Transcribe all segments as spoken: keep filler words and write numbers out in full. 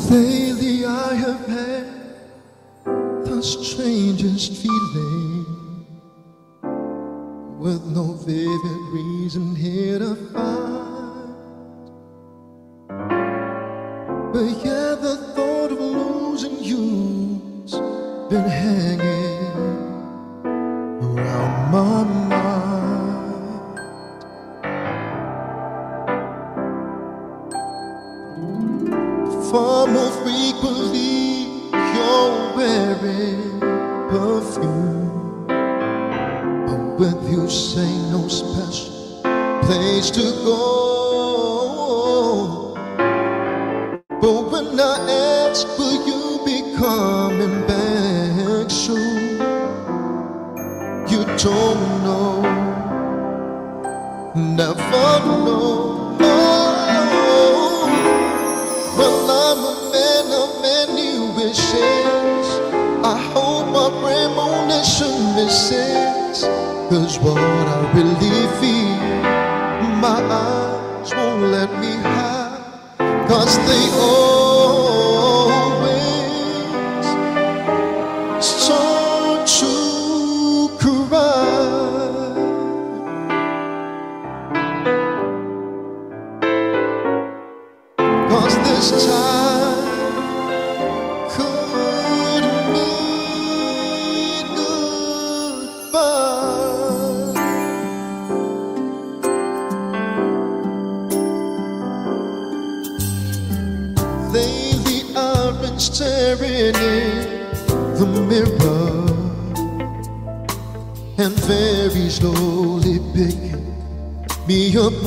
Lately I have had the strangest feeling, with no vivid reason here to find. But yeah, the thought of losing you's been hanging around my mind. Far more frequently you're wearing perfume, but with you say no special place to go. But when I ask, will you be coming back soon, you don't know, never know. Well, I'm a man of many wishes. I hope my premonition misses, 'cause what I really feel, my eyes won't let me hide, 'cause they always start to cry. 'Cause this time could mean goodbye. Lately I've been staring in the mirror and very slowly picking me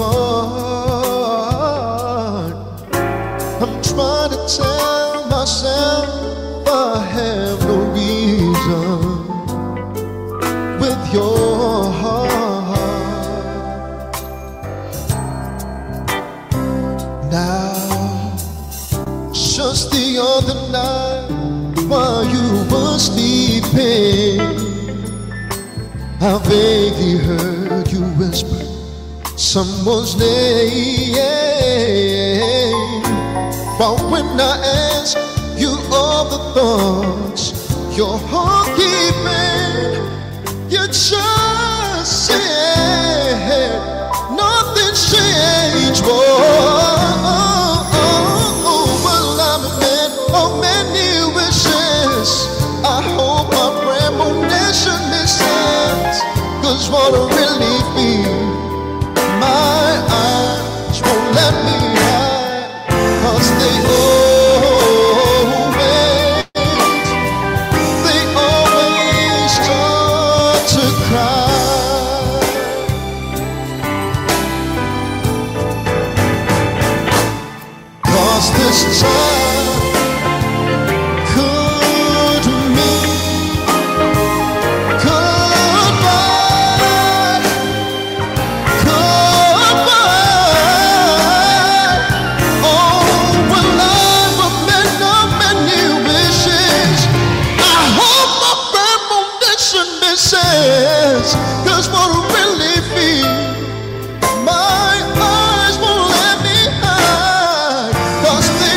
apart. I'm trying to tell myself I have no reason with your heart. Now, just the other night while you were sleeping, I vaguely heard you whisper someone's name. But when I ask you all the thoughts your heart keeping, you just said nothing changed. Oh, oh, oh, oh. Well, I'm a man of many wishes. I hope my premonition misses, 'cause what I really feel, my eyes won't let me hide, 'cause they always, they always start to cry. 'Cause this time could mean goodbye, goodbye. Oh, well, I'm a man of many wishes. I hope my premonition misses, 'cause what I really feel, my eyes won't let me hide, 'cause they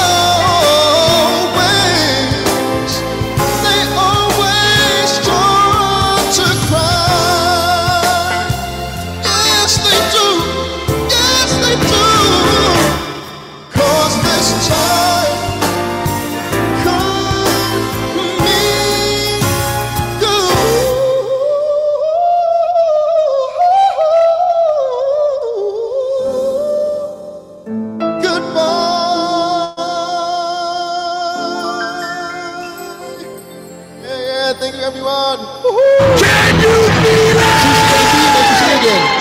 always, they always start to cry. Yes, they do. Yes, they do. 'Cause this time could mean goodbye. Yeah, yeah, thank you, everyone. Woohoo! Can you feel it?